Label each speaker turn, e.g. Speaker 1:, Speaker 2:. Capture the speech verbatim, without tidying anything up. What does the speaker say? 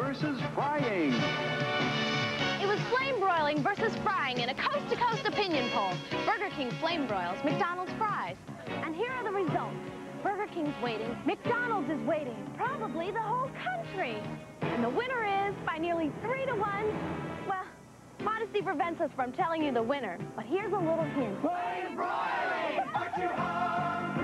Speaker 1: versus frying.
Speaker 2: It was flame broiling versus frying in a coast-to-coast opinion poll. Burger King flame broils, McDonald's fries. And here are the results. Burger King's waiting, McDonald's is waiting, probably the whole country. And the winner is, by nearly three to one, well, modesty prevents us from telling you the winner. But here's a little hint.
Speaker 3: Flame broiling! Aren't you hungry?